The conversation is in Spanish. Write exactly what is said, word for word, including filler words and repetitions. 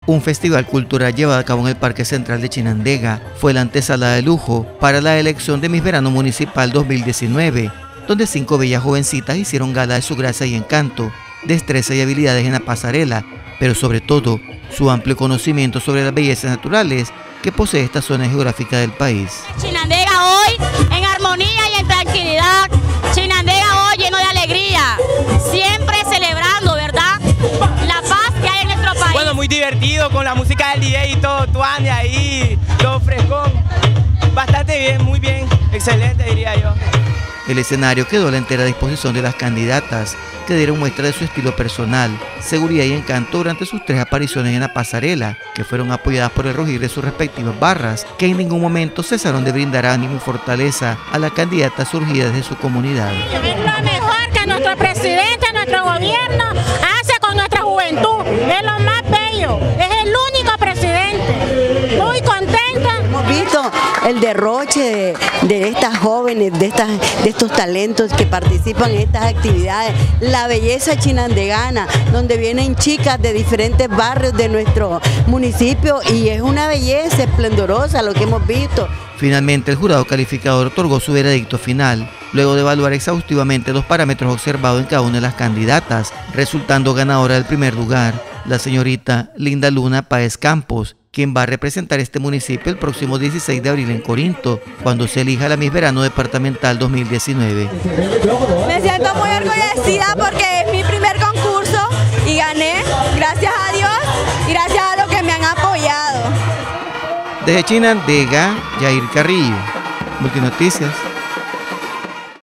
Un festival cultural llevado a cabo en el Parque Central de Chinandega fue la antesala de lujo para la elección de Miss Verano Municipal dos mil diecinueve, donde cinco bellas jovencitas hicieron gala de su gracia y encanto, destreza y habilidades en la pasarela, pero sobre todo su amplio conocimiento sobre las bellezas naturales que posee esta zona geográfica del país. Chinandega hoy en armonía y en tranquilidad, Chinandega hoy lleno de alegría, siempre celebrando, ¿verdad?, la paz que hay en nuestro país. Bueno, muy divertido con la música del D J y todo, tuane ahí, todo frescón, bastante bien, muy bien, excelente diría yo. El escenario quedó a la entera disposición de las candidatas, que dieron muestra de su estilo personal, seguridad y encanto durante sus tres apariciones en la pasarela, que fueron apoyadas por el rugir de sus respectivas barras, que en ningún momento cesaron de brindar ánimo y fortaleza a la candidata surgida desde su comunidad. Es lo mejor que nuestro presidente, nuestro gobierno hace con nuestra juventud, es lo más bello, es el único presidente, muy contenta. Hemos visto el derroche de, de estas jóvenes, de, estas, de estos talentos que participan en estas actividades, la belleza chinandegana, donde vienen chicas de diferentes barrios de nuestro municipio y es una belleza esplendorosa lo que hemos visto. Finalmente, el jurado calificador otorgó su veredicto final, luego de evaluar exhaustivamente los parámetros observados en cada una de las candidatas, resultando ganadora del primer lugar la señorita Linda Luna Páez Campos, quien va a representar este municipio el próximo dieciséis de abril en Corinto, cuando se elija la Miss Verano Departamental dos mil diecinueve. Me siento muy agradecida porque es mi primer concurso y gané, gracias a Dios y gracias a los que me han apoyado. Desde Chinandega, Yair Carrillo, Multinoticias.